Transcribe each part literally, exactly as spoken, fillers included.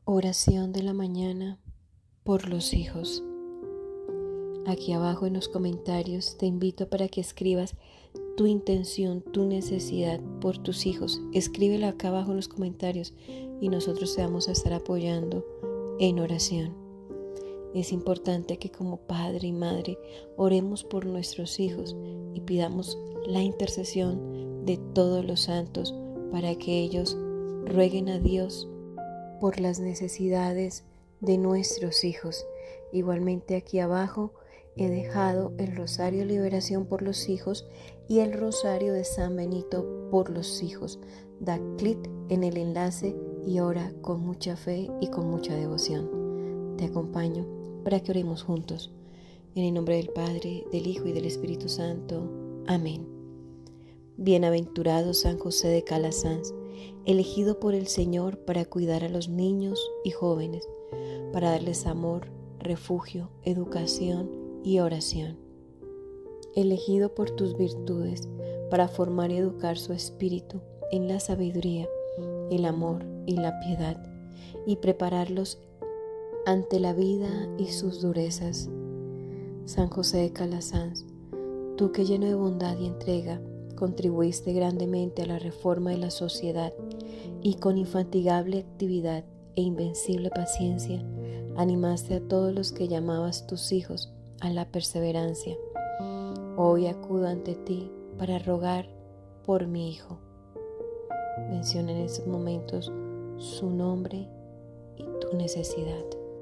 Oración de la mañana por los hijos. Aquí abajo en los comentarios te invito para que escribas tu intención, tu necesidad por tus hijos. Escríbela acá abajo en los comentarios y nosotros te vamos a estar apoyando en oración. Es importante que como padre y madre oremos por nuestros hijos y pidamos la intercesión de todos los santos para que ellos rueguen a Dios por las necesidades de nuestros hijos. Igualmente aquí abajo he dejado el rosario de liberación por los hijos y el rosario de San Benito por los hijos. Da clic en el enlace y ora con mucha fe y con mucha devoción. Te acompaño para que oremos juntos. En el nombre del Padre, del Hijo y del Espíritu Santo. Amén. Bienaventurado San José de Calasanz, elegido por el Señor para cuidar a los niños y jóvenes, para darles amor, refugio, educación y oración. Elegido por tus virtudes para formar y educar su espíritu en la sabiduría, el amor y la piedad, y prepararlos ante la vida y sus durezas. San José de Calasanz, tú que lleno de bondad y entrega, contribuiste grandemente a la reforma de la sociedad y con infatigable actividad e invencible paciencia animaste a todos los que llamabas tus hijos a la perseverancia. Hoy acudo ante ti para rogar por mi hijo. Menciona en estos momentos su nombre y tu necesidad.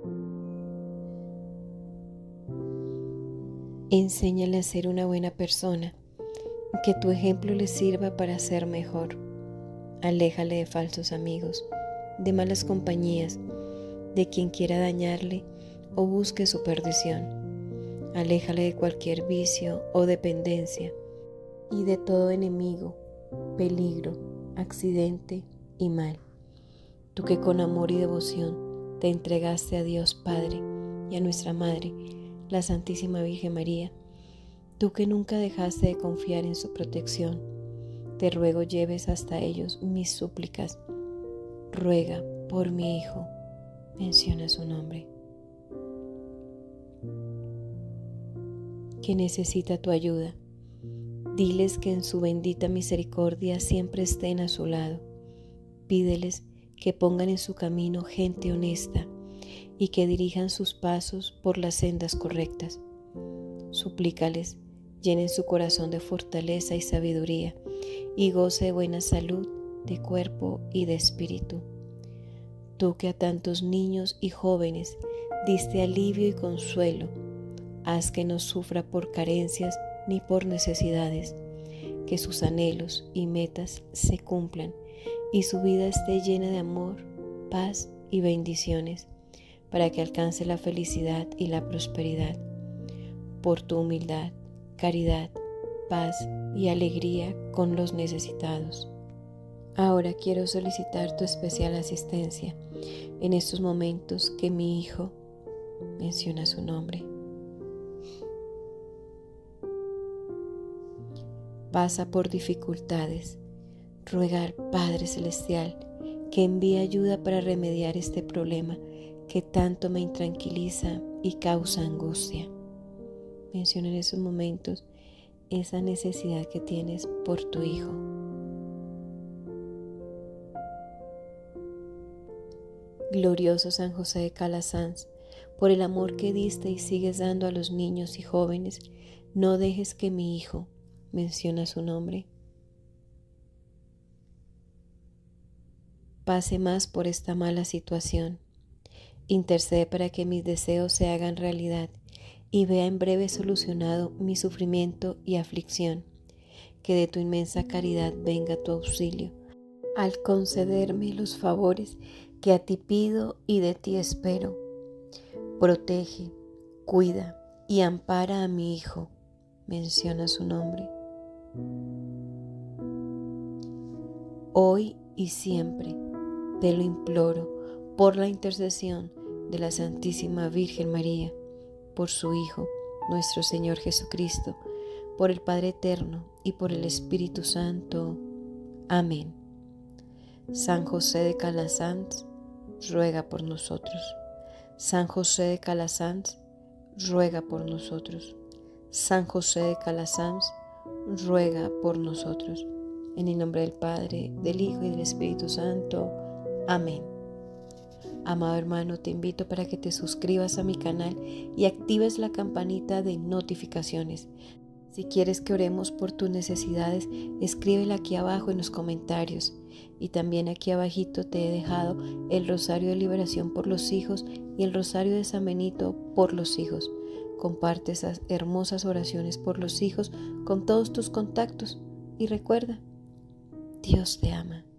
Enséñale a ser una buena persona, que tu ejemplo le sirva para ser mejor. Aléjale de falsos amigos, de malas compañías, de quien quiera dañarle o busque su perdición. Aléjale de cualquier vicio o dependencia y de todo enemigo, peligro, accidente y mal. Tú que con amor y devoción te entregaste a Dios Padre y a nuestra Madre, la Santísima Virgen María, tú que nunca dejaste de confiar en su protección, te ruego lleves hasta ellos mis súplicas. Ruega por mi hijo. Menciona su nombre. Que necesita tu ayuda. Diles que en su bendita misericordia siempre estén a su lado. Pídeles que pongan en su camino gente honesta y que dirijan sus pasos por las sendas correctas. Suplícales llenen su corazón de fortaleza y sabiduría y goce de buena salud de cuerpo y de espíritu. Tú que a tantos niños y jóvenes diste alivio y consuelo, haz que no sufra por carencias ni por necesidades, que sus anhelos y metas se cumplan y su vida esté llena de amor, paz y bendiciones, para que alcance la felicidad y la prosperidad. Por tu humildad, caridad, paz y alegría con los necesitados. Ahora quiero solicitar tu especial asistencia en estos momentos que mi hijo menciona su nombre. Pasa por dificultades. Ruega, Padre Celestial, que envíe ayuda para remediar este problema que tanto me intranquiliza y causa angustia. Menciona en esos momentos esa necesidad que tienes por tu hijo. Glorioso San José de Calasanz, por el amor que diste y sigues dando a los niños y jóvenes, no dejes que mi hijo, menciona su nombre, pase más por esta mala situación. Intercede para que mis deseos se hagan realidad y vea en breve solucionado mi sufrimiento y aflicción. Que de tu inmensa caridad venga tu auxilio, al concederme los favores que a ti pido y de ti espero. Protege, cuida y ampara a mi hijo. Menciona su nombre. Hoy y siempre te lo imploro por la intercesión de la Santísima Virgen María, por su Hijo, nuestro Señor Jesucristo, por el Padre Eterno y por el Espíritu Santo. Amén. San José de Calasanz, ruega por nosotros. San José de Calasanz, ruega por nosotros. San José de Calasanz, ruega por nosotros. En el nombre del Padre, del Hijo y del Espíritu Santo. Amén. Amado hermano, te invito para que te suscribas a mi canal y actives la campanita de notificaciones. Si quieres que oremos por tus necesidades, escríbela aquí abajo en los comentarios. Y también aquí abajito te he dejado el Rosario de Liberación por los hijos y el Rosario de San Benito por los hijos. Comparte esas hermosas oraciones por los hijos con todos tus contactos y recuerda, Dios te ama.